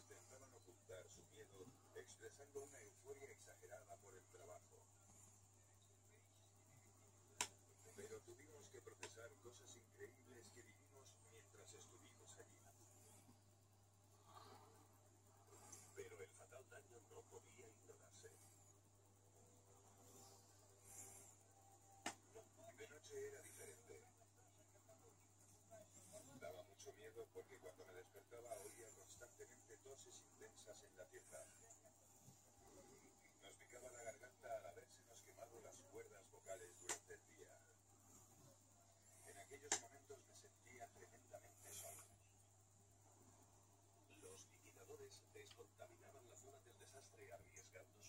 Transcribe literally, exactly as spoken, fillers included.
intentaban ocultar su miedo, expresando una euforia exagerada por el trabajo. Pero tuvimos que procesar cosas increíbles que vivimos mientras estuvimos allí. Pero el fatal daño no podía ignorarse. De noche era diferente. Daba mucho miedo porque cuando me despertaba oía constantemente toses intensas en la tienda. Nos picaba la garganta al habérsenos quemado las cuerdas vocales durante el día. En aquellos momentos me sentía tremendamente solo. Los liquidadores descontaminaban la zona del desastre arriesgando